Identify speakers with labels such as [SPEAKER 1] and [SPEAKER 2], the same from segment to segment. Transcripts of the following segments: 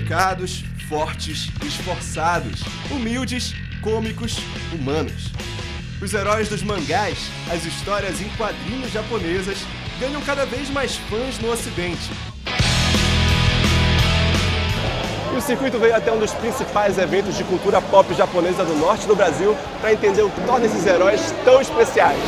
[SPEAKER 1] educados, fortes, esforçados, humildes, cômicos, humanos. Os heróis dos mangás, as histórias em quadrinhos japonesas, ganham cada vez mais fãs no Ocidente. E o circuito veio até um dos principais eventos de cultura pop japonesa do norte do Brasil para entender o que torna esses heróis tão especiais.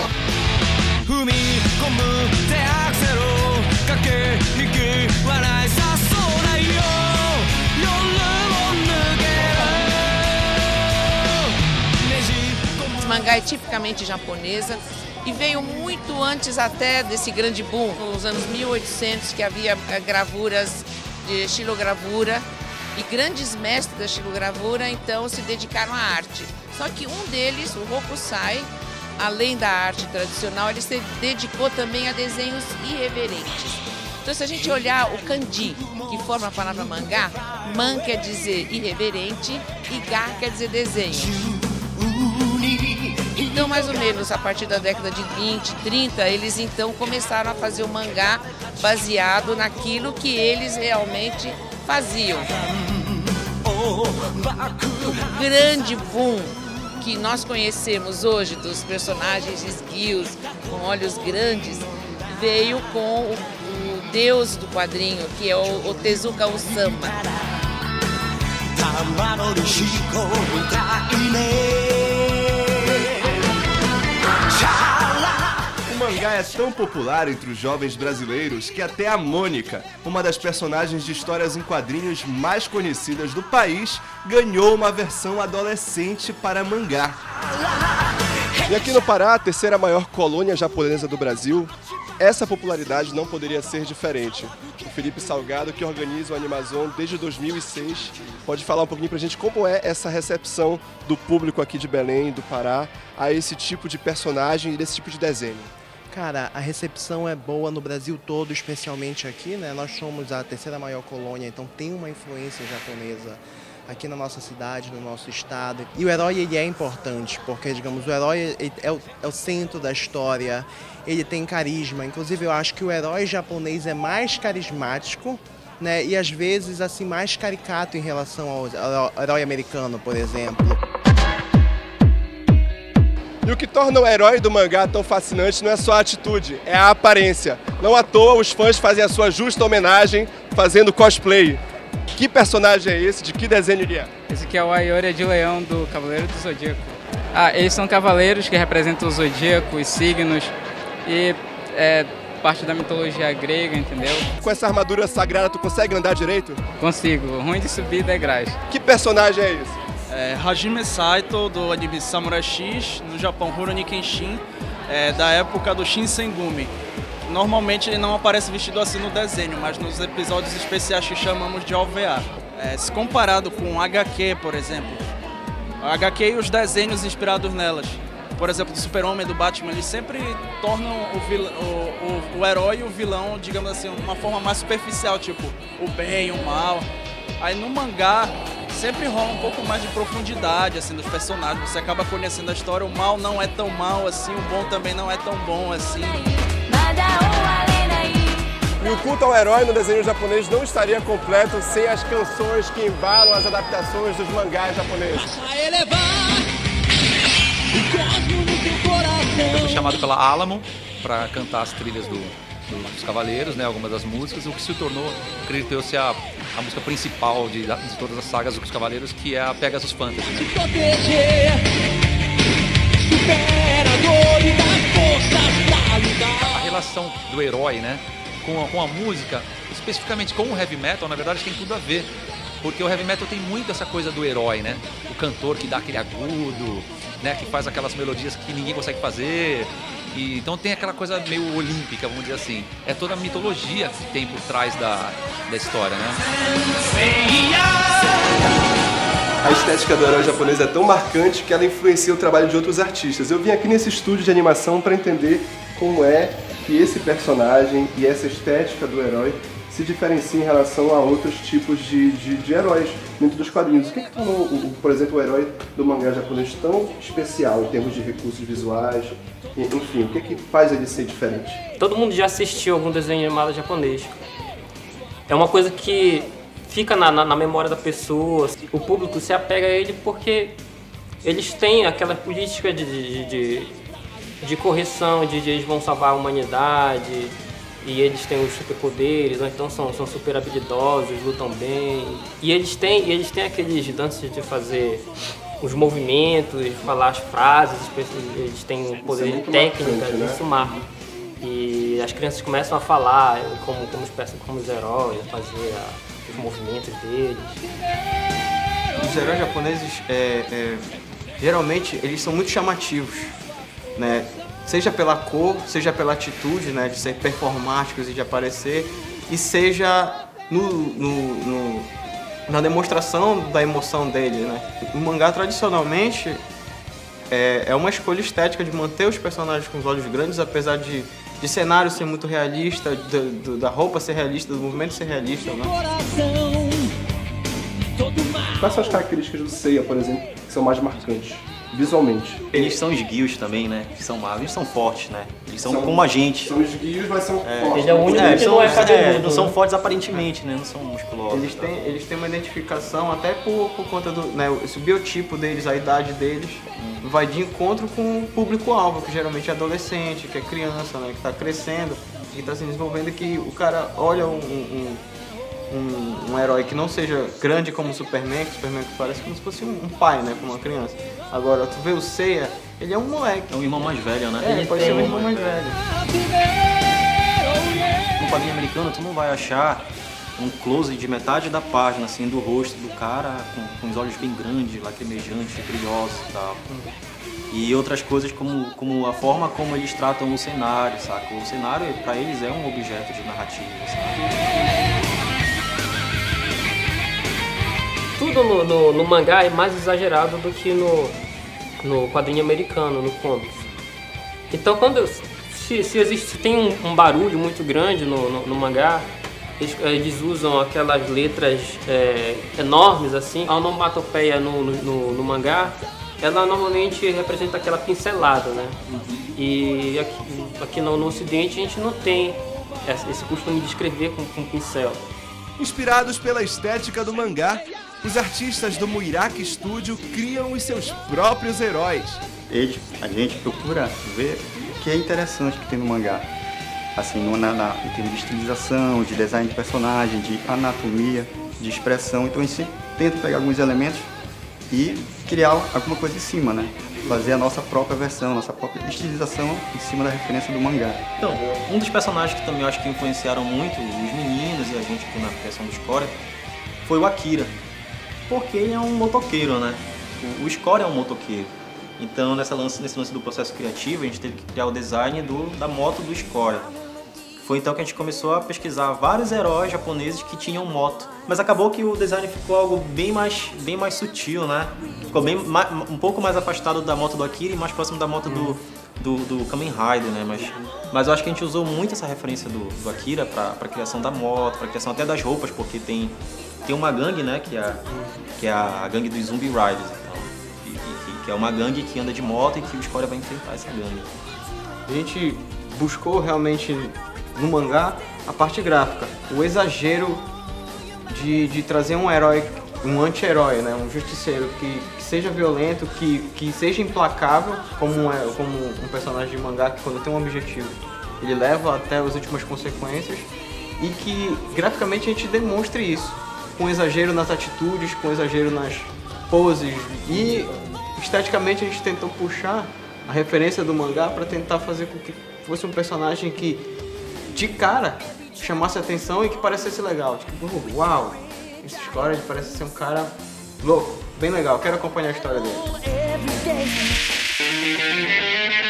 [SPEAKER 2] O mangá é tipicamente japonesa e veio muito antes até desse grande boom, nos anos 1800, que havia gravuras de xilogravura e grandes mestres da xilogravura então se dedicaram à arte. Só que um deles, o Hokusai, além da arte tradicional, ele se dedicou também a desenhos irreverentes. Então, se a gente olhar o kanji, que forma a palavra mangá, man quer dizer irreverente e ga quer dizer desenho. Então, mais ou menos, a partir da década de 20, 30, eles então começaram a fazer o mangá baseado naquilo que eles realmente faziam. O grande boom que nós conhecemos hoje dos personagens esguios, com olhos grandes, veio com o deus do quadrinho, que é o Tezuka Osamu.
[SPEAKER 1] O mangá é tão popular entre os jovens brasileiros que até a Mônica, uma das personagens de histórias em quadrinhos mais conhecidas do país, ganhou uma versão adolescente para mangá. E aqui no Pará, a terceira maior colônia japonesa do Brasil, essa popularidade não poderia ser diferente. O Felipe Salgado, que organiza o Animazon desde 2006, pode falar um pouquinho pra gente como é essa recepção do público aqui de Belém, do Pará, a esse tipo de personagem e desse tipo de desenho.
[SPEAKER 3] Cara, a recepção é boa no Brasil todo, especialmente aqui, né? Nós somos a terceira maior colônia, então tem uma influência japonesa aqui na nossa cidade, no nosso estado. E o herói, ele é importante, porque, digamos, o herói é o centro da história, ele tem carisma. Inclusive, eu acho que o herói japonês é mais carismático, né? E, às vezes, assim, mais caricato em relação ao herói americano, por exemplo.
[SPEAKER 1] E o que torna o herói do mangá tão fascinante não é só a atitude, é a aparência. Não à toa, os fãs fazem a sua justa homenagem fazendo cosplay. Que personagem é esse? De que desenho ele é?
[SPEAKER 4] Esse aqui é o Ayori de Leão do Cavaleiro do Zodíaco. Eles são cavaleiros que representam o zodíaco, os signos e parte da mitologia grega, entendeu?
[SPEAKER 1] Com essa armadura sagrada, tu consegue andar direito?
[SPEAKER 4] Consigo, ruim de subir degraus.
[SPEAKER 1] Que personagem é esse?
[SPEAKER 5] Hajime Saito, do anime Samurai X, no Japão Rurouni Kenshin, da época do Shinsengumi. Normalmente ele não aparece vestido assim no desenho, mas nos episódios especiais que chamamos de OVA. Se comparado com HQ, por exemplo, a HQ e os desenhos inspirados nelas, por exemplo, do Super-Homem, do Batman, eles sempre tornam o herói e o vilão, digamos assim, de uma forma mais superficial, tipo o bem e o mal. Aí no mangá sempre rola um pouco mais de profundidade assim dos personagens, você acaba conhecendo a história, o mal não é tão mal assim, o bom também não é tão bom assim.
[SPEAKER 1] E o culto ao herói no desenho japonês não estaria completo sem as canções que embalam as adaptações dos mangás japoneses.
[SPEAKER 6] Eu fui chamado pela Alamo para cantar as trilhas dos Cavaleiros, né, algumas das músicas, o que se tornou, acredito eu, ser a música principal de todas as sagas dos Cavaleiros, que é a Pegasus Fantasy, né? A relação do herói, né, com a música, especificamente com o heavy metal, na verdade tem tudo a ver, porque o heavy metal tem muito essa coisa do herói, né, o cantor que dá aquele agudo, né, que faz aquelas melodias que ninguém consegue fazer, e então tem aquela coisa meio olímpica, vamos dizer assim, é toda a mitologia que tem por trás da história, né.
[SPEAKER 1] A estética do herói japonês é tão marcante que ela influencia o trabalho de outros artistas. Eu vim aqui nesse estúdio de animação para entender como é que esse personagem e essa estética do herói se diferencia em relação a outros tipos de heróis dentro dos quadrinhos. O que tornou, por exemplo, o herói do mangá japonês tão especial em termos de recursos visuais? Enfim, o que faz ele ser diferente?
[SPEAKER 7] Todo mundo já assistiu algum desenho animado japonês. É uma coisa que fica na memória da pessoa. O público se apega a ele porque eles têm aquela política de correção, de eles vão salvar a humanidade, e eles têm os superpoderes, ou então são super habilidosos, lutam bem. E eles têm aqueles lances de fazer os movimentos, falar as frases, eles têm o poder de técnica, de sumar. E as crianças começam a falar como os heróis, a fazer os movimentos deles.
[SPEAKER 8] Os heróis japoneses, geralmente, eles são muito chamativos, né? Seja pela cor, seja pela atitude, né, de ser performáticos e de aparecer, e seja na demonstração da emoção dele, né? O mangá, tradicionalmente, é uma escolha estética de manter os personagens com os olhos grandes, apesar de cenário ser muito realista, da roupa ser realista, do movimento ser realista, né?
[SPEAKER 1] Quais são as características do Seiya, por exemplo, que são mais marcantes, visualmente?
[SPEAKER 9] Eles são esguios também, né? Que são magros, eles são fortes, né? Eles são como a gente.
[SPEAKER 1] São esguios, mas são fortes.
[SPEAKER 7] Ele é o único que não é cabeludo.
[SPEAKER 9] Não são fortes aparentemente, né? Não são musculosos.
[SPEAKER 8] Eles têm uma identificação até por conta do, né, esse biotipo deles, a idade deles, vai de encontro com o público-alvo, que geralmente é adolescente, que é criança, né? Que está crescendo, que está se desenvolvendo, que o cara olha um herói que não seja grande como o Superman, que o Superman parece como se fosse um pai, né, para uma criança. Agora, tu vê o Seiya, ele é um moleque.
[SPEAKER 9] É um irmão mais velho, né?
[SPEAKER 8] Ele pode ser um irmão mais velho.
[SPEAKER 9] No quadrinho americano, tu não vai achar um close de metade da página, assim, do rosto do cara com os olhos bem grandes, lacrimejantes, brilhosos e tal. E outras coisas como a forma como eles tratam o cenário, saca? O cenário, para eles, é um objeto de narrativa, sabe?
[SPEAKER 7] Tudo no mangá é mais exagerado do que no quadrinho americano, no comics. Então, se tem um barulho muito grande no mangá, eles usam aquelas letras enormes, assim. A onomatopeia no mangá, ela normalmente representa aquela pincelada, né? E aqui no Ocidente a gente não tem esse costume de escrever com pincel.
[SPEAKER 1] Inspirados pela estética do mangá, os artistas do Muiraki Studio criam os seus próprios heróis.
[SPEAKER 10] A gente procura ver o que é interessante que tem no mangá. Assim, em termos de estilização, de design de personagem, de anatomia, de expressão. Então a gente sempre tenta pegar alguns elementos e criar alguma coisa em cima, né? Fazer a nossa própria versão, nossa própria estilização em cima da referência do mangá.
[SPEAKER 9] Então, um dos personagens que também eu acho que influenciaram muito os meninos e a gente aqui na criação do Score foi o Akira. Porque ele é um motoqueiro, né? O Score é um motoqueiro. Então, nesse lance do processo criativo, a gente teve que criar o design da moto do Score. Foi então que a gente começou a pesquisar vários heróis japoneses que tinham moto. Mas acabou que o design ficou algo bem mais sutil, né? Ficou um pouco mais afastado da moto do Akira e mais próximo da moto do Kamen Rider, né? Mas eu acho que a gente usou muito essa referência do Akira para a criação da moto, para a criação até das roupas, porque tem uma gangue, né? Que é a gangue dos Zumbi Riders, então, que é uma gangue que anda de moto e que o Score vai enfrentar essa gangue.
[SPEAKER 8] A gente buscou realmente no mangá a parte gráfica, o exagero de trazer um herói, um anti-herói, né? Um justiceiro que seja violento, que seja implacável, como um personagem de mangá que quando tem um objetivo ele leva até as últimas consequências, e que graficamente a gente demonstre isso, com exagero nas atitudes, com exagero nas poses, e esteticamente a gente tentou puxar a referência do mangá para tentar fazer com que fosse um personagem que de cara chamasse atenção e que parecesse legal. Tipo, uau, esse Score parece ser um cara louco, bem legal, quero acompanhar a história dele.